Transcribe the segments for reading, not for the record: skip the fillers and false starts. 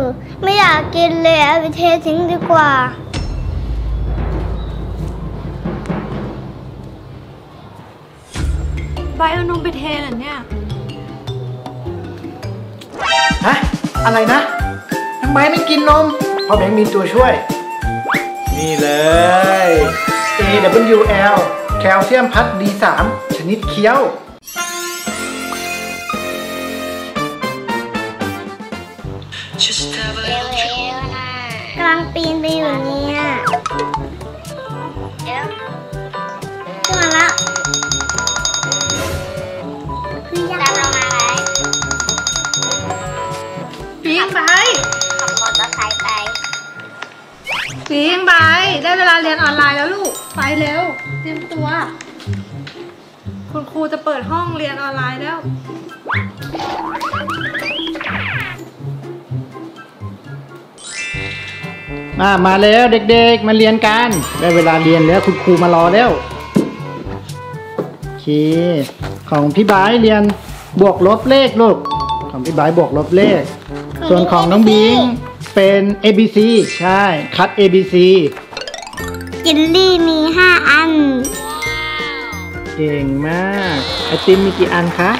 ไม่อยากกินเลยเอาไปเททิ้งดีกว่าใบเอานมไปเทเหรอเนี่ยฮะอะไรนะทำไมไม่กินนมพ่อแบงค์มีตัวช่วยนี่เลย AWL แคลเซียมพัท D3 ชนิดเคี้ยวกำลังปีนไปอยู่เนี่ยขึ้นมาแล้วคือยังลงมาไหมปีนไปขับมอเตอร์ไซค์ไปปีนไปได้เวลาเรียนออนไลน์แล้วลูกไปเร็วเตรียมตัวคุณครูจะเปิดห้องเรียนออนไลน์แล้วมาแล้วเด็กๆมาเรียนกันได้เวลาเรียนแล้วคุณครูมารอแล้วโอเคของพี่บายเรียนบวกลบเลขลูกของพี่บายบวกลบเลขส่วนของน้องบิงเป็น ABC ใช่คัด ABC จิลลี่มี5 อันเก่งมากไอติมมีกี่อันคะ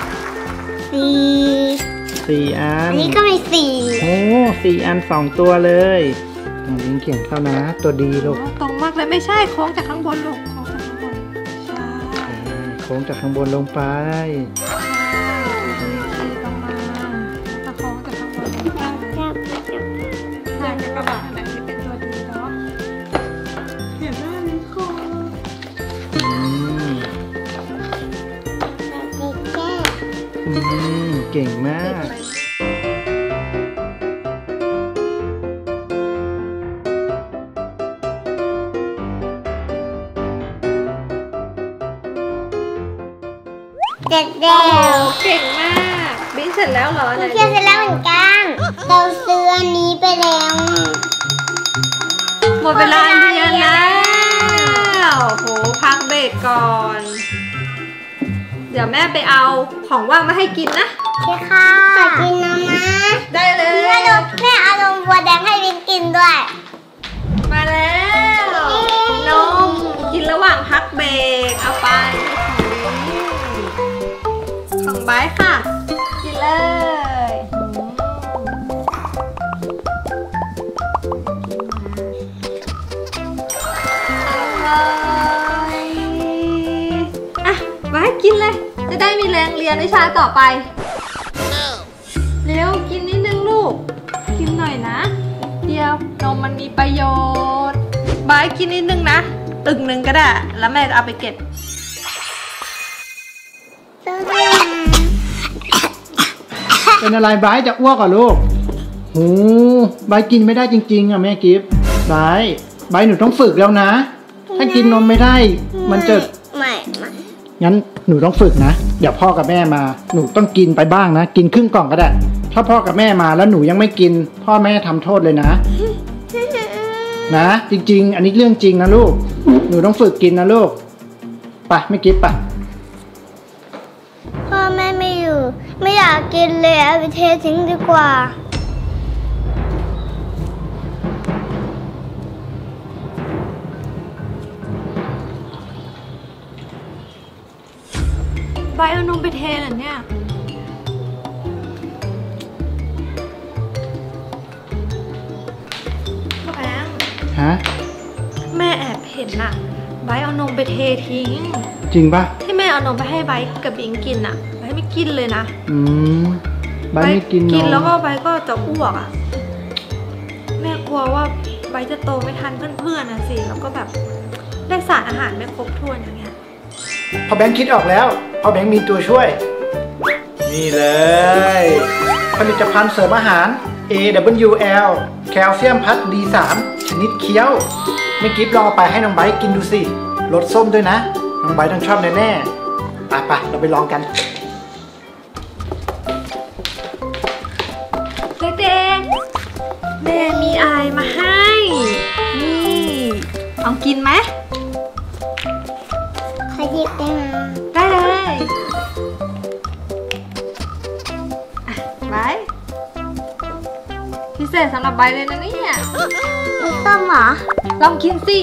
4 อันอันนี้ก็มี4 โอ้4 อัน2 ตัวเลยบิงเขียนเข้านะตัวดีลูกตรงมากเลยไม่ใช่โค้งจากข้างบนลูกโค้งจากข้างบนใช่โค้งจากข้างบนลงไปตรงมาตะโค้งจากข้างบนลงไปหากระบะไหนที่เป็นตัวดีเนาะเขียนหน้านี้ก่อนเก่งมากเสร็จแล้วเก่งมากบินเสร็จแล้วเหรอเขียนเสร็จแล้วเหมือนกันเราซื้ออันนี้ไปแล้วหมดเวลาเรียนแล้วโหพักเบรกก่อนเดี๋ยวแม่ไปเอาของว่างมาให้กินนะใช่ค่ะขอกินนมนะได้เลยแม่เอานมวัวแดงให้บินกินด้วยมาแล้วนมกินระหว่างพักเบรกเอาไปของไบค์ค่ะกินเลยอ่ะไบค์กินเลยจะได้มีแรงเรียนวิชาต่อไปเร็วกินนิดนึงลูกกินหน่อยนะเดียวนมมันมีประโยชน์ไบค์กินนิดนึงนะตึกนึงก็ได้แล้วแม่จะเอาไปเก็บเป็นอะไรไบร์ทจะอ้วกเหรอลูกโหไบร์ทกินไม่ได้จริงๆอ่ะแม่กิฟต์ไบร์ทหนูต้องฝึกแล้วนะถ้ากินนมไม่ได้มันจะไม่งั้นหนูต้องฝึกนะเดี๋ยวพ่อกับแม่มาหนูต้องกินไปบ้างนะกินครึ่งกล่องก็ได้ถ้าพ่อกับแม่มาแล้วหนูยังไม่กินพ่อแม่ทำโทษเลยนะจริงๆอันนี้เรื่องจริงนะลูกหนูต้องฝึกกินนะลูกไปไม่กิฟต์ไปพ่อแม่ไม่อยู่ไม่อยากกินเลยเอาไปเททิ้งดีกว่าใบเอานมไปเทเหรอเนี่ยพ่อแบงค์ฮะแม่แอบเห็นน่ะใบเอานมไปเททิ้งจริงปะที่แม่เอานมไปให้ใบกับบิงกินอ่ะใบไม่กินเลยนะใบไม่กินกินแล้วก็ใบก็จะอ้วกอ่ะแม่กลัวว่าใบจะโตไม่ทันเพื่อนๆนะสิแล้วก็แบบได้สารอาหารไม่ครบถ้วนอย่างเงี้ยพ่อแบงค์คิดออกแล้วพ่อแบงค์มีตัวช่วยนี่เลยผลิตภัณฑ์เสริมอาหาร AWL แคลเซียมพัท D3 ชนิดเคี้ยวไม่กิฟต์ลองเอาไปให้น้องไบร์ทกินดูสิรสส้มด้วยนะน้องไบร์ทต้องชอบแน่ๆไปเราไปลองกันเด็กๆแม่มีอะไรมาให้นี่เอากินไหมขอหยิบได้ไหมได้เลยไว้พิเศษสำหรับใบเลยนะเนี่ยรสส้มเหรอลองกินสิ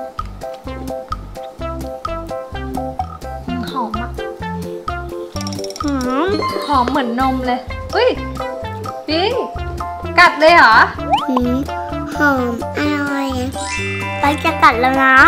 หอมอะหืมหอมเหมือนนมเลยเฮ้ยพิงกัดเลยเหรอหืมหอมอร่อยไปจะกัดแล้วนะ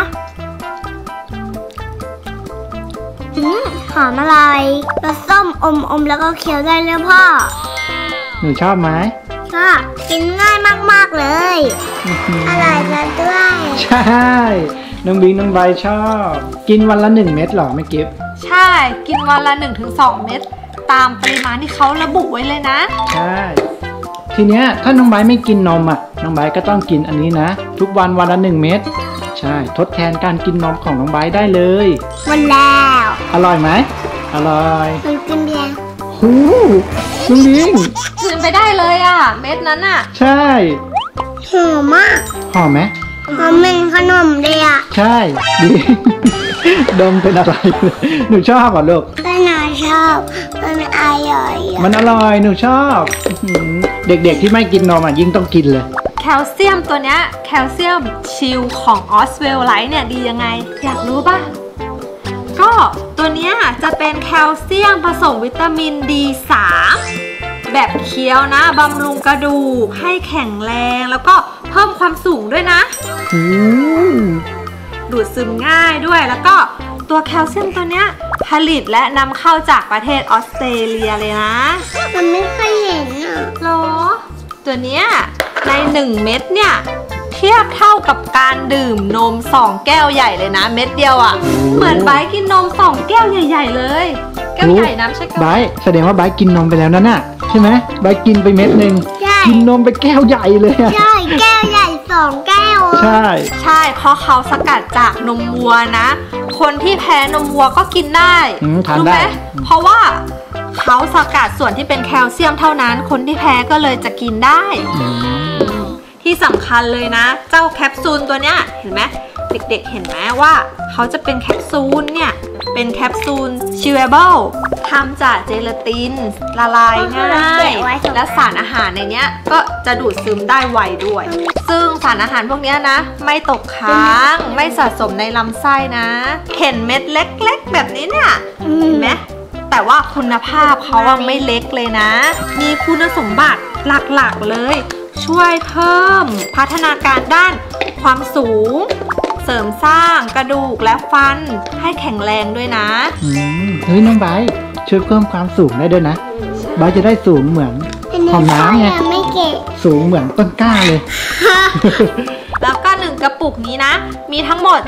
หอมอร่อยรสส้มอมแล้วก็เคี้ยวได้เลยพ่อหนูชอบไหมชอบกินง่ายมากๆเลยอร่อยแล้วด้วยใช่ น้องบิงน้องใบชอบ กินวันละ1 เม็ดหรอแม่กิฟต์ใช่กินวันละ 1-2 เม็ดตามปริมาณที่เขาระบุไว้เลยนะใช่ ทีเนี้ยถ้าน้องใบไม่กินนมอ่ะ น้องใบก็ต้องกินอันนี้นะ ทุกวันวันละ1 เม็ด ใช่ ทดแทนการกินนมของน้องใบได้เลยวันแล้วอร่อยไหม อร่อยมันกินเบียร์หูน้องบิงกินไปได้เลยอ่ะ เม็ดนั้นอ่ะใช่หอมมากหอมไหมหอมเป็นขนมเลยอ่ะใช่ดี ดมเป็นอะไร หนูชอบเหรอลูกก็น่าชอบมันอร่อยอ่ะมันอร่อยหนูชอบอื้อหือเด็กๆที่ไม่กินนมอ่ะยิ่งต้องกินเลยแคลเซียมตัวเนี้ยแคลเซียมชิลของออสเวลไลท์เนี่ยดียังไง อยากรู้ป่ะ ก็ตัวเนี้ยจะเป็นแคลเซียมผสมวิตามิน D3 แบบเคี้ยวนะบำรุงกระดูกให้แข็งแรงแล้วก็เพิ่มความสูงด้วยนะอืมดูดซึมง่ายด้วยแล้วก็ตัวแคลเซียมตัวเนี้ยผลิตและนำเข้าจากประเทศออสเตรเลียเลยนะมันไม่เคยเห็นอ่ะหรอ ตัวเนี้ยใน1 เม็ดเนี่ยเทียบเท่ากับการดื่มนม2 แก้วใหญ่เลยนะ เม็ดเดียวอะ่ะ เหมือนไบร์ทกินนม2 แก้วใหญ่ ๆ เลย แก้วใหญ่นะไม่ใช่แก้วไบร์ทแสดงว่าไบร์ทกินนมไปแล้วนั่นน่ะใช่ไหมไบร์ทกินไปเม็ดหนึ่งใช่กินนมไปแก้วใหญ่เลยอะใช่แก้วใหญ่2 แก้วใช่ใช่เพราะเขาสกัดจากนมวัวนะ คนที่แพ้นมวัวก็กินได้ทานรู้ได้ไหมเพราะว่าเขาสกัดส่วนที่เป็นแคลเซียมเท่านั้น คนที่แพ้ก็เลยจะกินได้ ที่สำคัญเลยนะ เจ้าแคปซูลตัวเนี้ยเห็นไหมเด็กๆเห็นไหมว่าเขาจะเป็นแคปซูลเนี่ยเป็นแคปซูล chewable ทำจากเจลาตินละลายง่ายและสารอาหารในเนี้ยก็จะดูดซึมได้ไวด้วย ซึ่งสารอาหารพวกเนี้ยนะไม่ตกค้างไม่สะสมในลำไส้นะเห็นเม็ดเล็กๆแบบนี้เนี่ยเห็นไหมแต่ว่าคุณภาพเขาอะไม่เล็กเลยนะมีคุณสมบัติหลักๆเลยช่วยเพิ่มพัฒนาการด้านความสูงเสริมสร้างกระดูกและฟันให้แข็งแรงด้วยนะเฮ้ยน้องไบร์ทช่วยเพิ่มความสูงได้ด้วยนะไบร์ทจะได้สูงเหมือนอันนี้หอมน้ำไงยังไม่เก็บสูงเหมือนต้นกล้าเลยแล้วก็1 กระปุกนี้นะมีทั้งหมด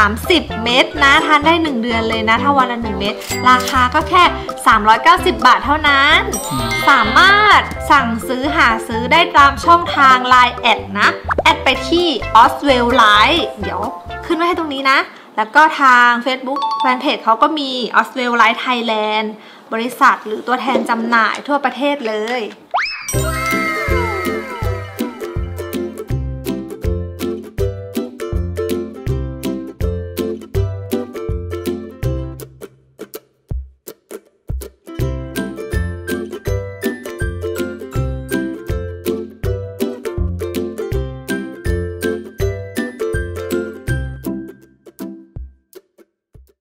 30 เม็ดนะทานได้1 เดือนเลยนะถ้าวันละ1 เม็ดราคาก็แค่390 บาทเท่านั้นสามารถสั่งซื้อหาซื้อได้ตามช่องทาง Line แอดนะแอดไปที่ Oswell Life เดี๋ยวขึ้นไว้ให้ตรงนี้นะแล้วก็ทาง Facebook แฟนเพจเขาก็มี Oswell Life Thailand บริษัทหรือตัวแทนจำหน่ายทั่วประเทศเลย